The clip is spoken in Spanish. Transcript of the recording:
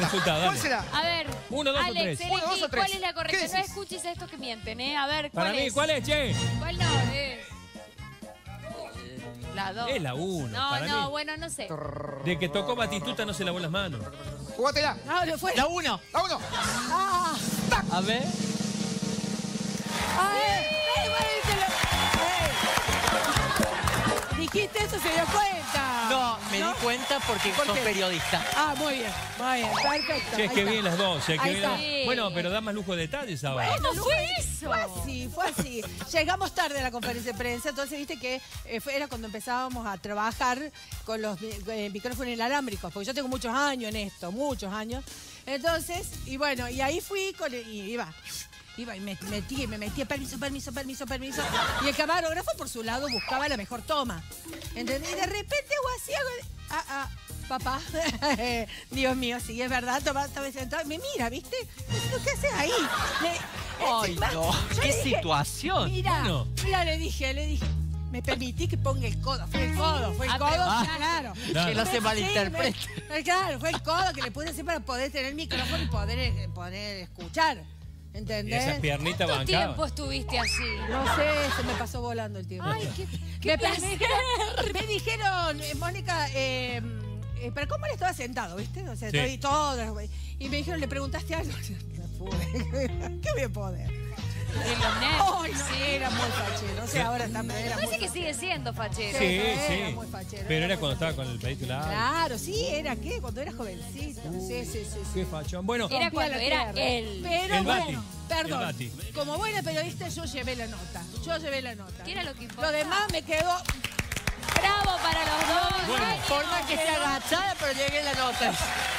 resultado. ¿Cuál Dale. será? A ver, 1, 2 o Alex, 3. elegí 1, 2 o 3. ¿cuál es la correcta? ¿Qué No decís? escuches a estos que mienten, ¿eh? A ver, ¿cuál Para mí, es? ¿cuál es, che? ¿Cuál no? La 2. Es la 1. No, para no, mí. bueno, no sé. De que tocó Batistuta no se lavó las manos. Jugátela. No, no fue. La 1. La 1. Ah, A ver. dijiste eso, se dio cuenta. No, me di cuenta porque ¿Por sos qué? periodista. Ah, muy bien, perfecto. Che, es ahí que está. bien las dos. Que Ahí bien está. las- Bueno, pero da más lujo de detalles ahora. ¿Cómo fue eso? Fue así. Llegamos tarde a la conferencia de prensa, entonces viste que era cuando empezábamos a trabajar con los micrófonos inalámbricos, porque yo tengo muchos años en esto, muchos años. Entonces, y bueno, y ahí fui y iba y me metía, permiso. Y el camarógrafo por su lado buscaba la mejor toma. ¿Entendés? Y de repente papá, Dios mío, sí, es verdad, estaba sentado, me mira, ¿viste? ¿Qué haces ahí? Ay, no, qué situación. Mira, Bueno. mira, le dije, me permití que ponga el codo, fue el codo, claro. Que no se malinterprete. Claro, fue el codo que le pude hacer para poder tener el micrófono y poder escuchar. Y ¿Entendés? esas piernitas ¿Cuánto bancaban. tiempo estuviste así? No sé, se me pasó volando el tiempo. Ay, qué placer. Me dijeron, Mónica, pero ¿cómo él estaba sentado, viste? O sea, Sí. estoy todo. Y me dijeron, ¿le preguntaste algo? No pude. ¿Qué voy a poder? De los nervios. Ay, no, era muy fachero. O sea, ahora también era Parece muy que sigue siendo fachero. Sí, Era sí. muy fachero, Pero era era muy cuando estaba con el pedito largo. Claro, sí, era ¿qué? Cuando era jovencito. Sí. Qué fachón. Bueno, Era Rompía cuando la era tierra. él. Pero El bueno, Bati. perdón. El Bati. Como buena periodista yo llevé la nota. ¿Qué era lo que importaba? Lo demás me quedó... Bravo para los dos. Bueno. Ay, Forma que no, se agachara, pero llegué a la nota.